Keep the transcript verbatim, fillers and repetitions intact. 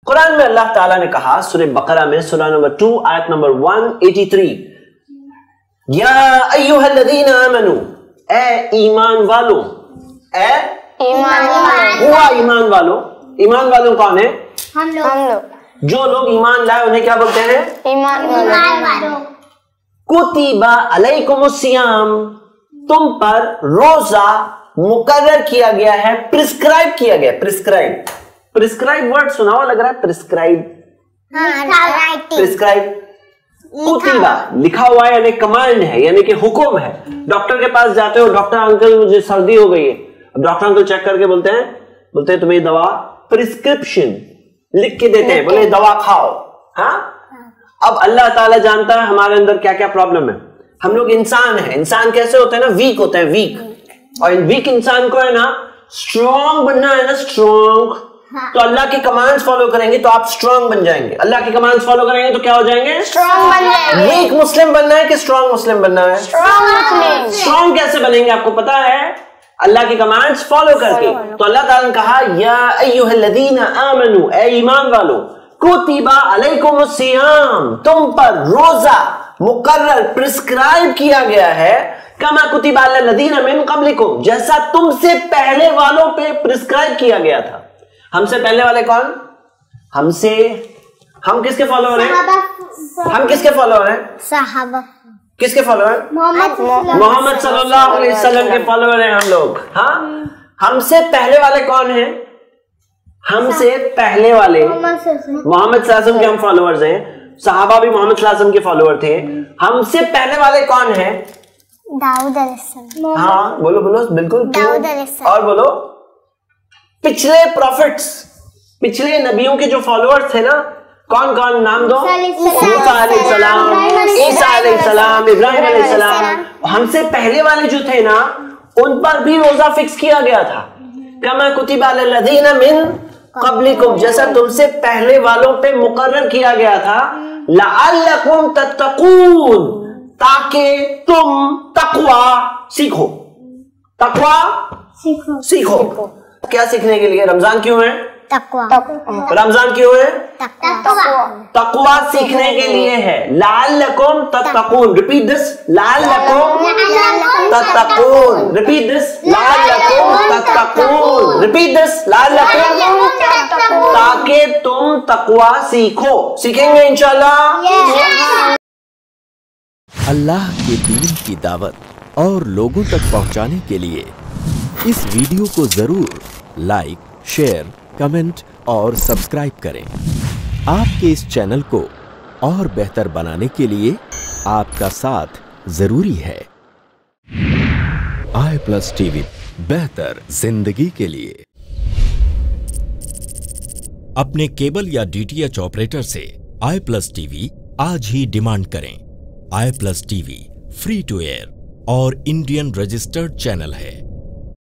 कुरान में अल्लाह ताला ने कहा सूरह बकरा में सूरह नंबर टू आयत नंबर एक सौ तिरासी, या अय्युहल्लज़ीना आमनू, ए ईमान वालों, ए ईमान वालों, हुआ ईमान वालों। ईमान वालों कौन है? हम लोग हम लोग जो लोग ईमान लाए उन्हें क्या बोलते हैं? ईमान वालों। कुतिबा अलैकुमुस सियाम, तुम पर रोजा मुकर्रर किया गया है, प्रिस्क्राइब किया गया। प्रिस्क्राइब प्रिस्क्राइब वर्ड सुना हुआ लग रहा है। प्रिस्क्राइब प्रिस्क्राइब कुतिबा लिखा हुआ है, यानी कमांड है, यानी कि हुक्म है। डॉक्टर के पास जाते हो, डॉक्टर अंकल मुझे सर्दी हो गई है। अब डॉक्टर अंकल चेक करके बोलते हैं बोलते हैं तुम्हें दवा प्रिस्क्रिप्शन लिख के देते हैं, बोले दवा खाओ। हाँ, अब अल्लाह ताला जानता है हमारे अंदर क्या क्या प्रॉब्लम है। हम लोग इंसान हैं, इंसान कैसे होते हैं ना, वीक होते हैं, वीक। और वीक इंसान को है ना स्ट्रॉन्ग बनना है ना, स्ट्रॉन्ग। हाँ। तो अल्लाह की कमांड्स फॉलो करेंगे तो आप स्ट्रॉन्ग बन जाएंगे। अल्लाह की कमांड्स फॉलो करेंगे तो क्या हो जाएंगे? स्ट्रॉन्ग बन जाएंगे। वीक मुस्लिम बनना है कि स्ट्रॉन्ग मुस्लिम बनना है? स्ट्रॉन्ग मुस्लिम। स्ट्रॉन्ग कैसे बनेंगे आपको पता है? अल्लाह की कमांड्स फॉलो करके। तो अल्लाह ताला ने कहा या अय्युहल्लज़ीना आमनू, ए ईमान वालों, कुतिबा अलैकुमुस सियाम, तुम पर रोजा मुकर्रर प्रिस्क्राइब किया गया है, कमा कुतिबा अलल्लज़ीना मिन क़ब्लिकुम, जैसा तुमसे पहले वालों पे प्रिस्क्राइब किया गया था। हमसे पहले वाले कौन? हमसे हम किसके फॉलोअर हैं? हम किसके फॉलोअर हैं? सहाबा। किसके फॉलोअर? मोहम्मद सल्लल्लाहु अलैहि वसल्लम के फॉलोअर हैं हम लोग। हाँ, हमसे पहले वाले कौन हैं? हमसे पहले वाले मोहम्मद सल्लल्लाहु अलैहि वसल्लम के हम फॉलोअर्स हैं। सहाबा भी मोहम्मद सल्लल्लाहु अलैहि वसल्लम के फॉलोअर थे। हमसे पहले वाले कौन हैं? दाऊद अलैहिस्सलाम। हाँ बोलो बोलो, बिल्कुल। दाऊद अलैहिस्सलाम। और बोलो, पिछले प्रॉफिट्स, पिछले नबियों के जो फॉलोअर्स थे ना, कौन कौन? नाम दो। मूसा अलैहिस्सलाम, ईसा अलैहिस्सलाम, इब्राहिम अलैहिस्सलाम। हमसे पहले वाले जो थे ना, उन पर भी रोजा फिक्स किया गया था। कमा कुतिबा अलल्लज़ीना मिन क़ब्लिकुम, जैसा तुमसे पहले वालों पे मुकर्रर किया गया था। लअल्लकुम तत्तकून, ताकि तुम तकवा सीखो। तकवा सीखो, सीखो। क्या सीखने के लिए? रमजान क्यों है? तकवा। रमजान क्यों है? तकवा। तकवा सीखने के लिए है। लअल्लकुम तत्तकून, रिपीट दिस, लअल्लकुम तत्तकून, रिपीट दिस, लअल्लकुम तत्तकून, रिपीट दिस, लअल्लकुम, ताकि तुम तकवा सीखो। सीखेंगे इंशाल्लाह। अल्लाह के दीन की दावत और लोगों तक पहुंचाने के लिए इस वीडियो को जरूर लाइक, शेयर, कमेंट और सब्सक्राइब करें। आपके इस चैनल को और बेहतर बनाने के लिए आपका साथ जरूरी है। आई प्लस टीवी, बेहतर जिंदगी के लिए। अपने केबल या डीटीएच ऑपरेटर से आई प्लस टीवी आज ही डिमांड करें। I plus TV free to air और इंडियन रजिस्टर्ड चैनल है।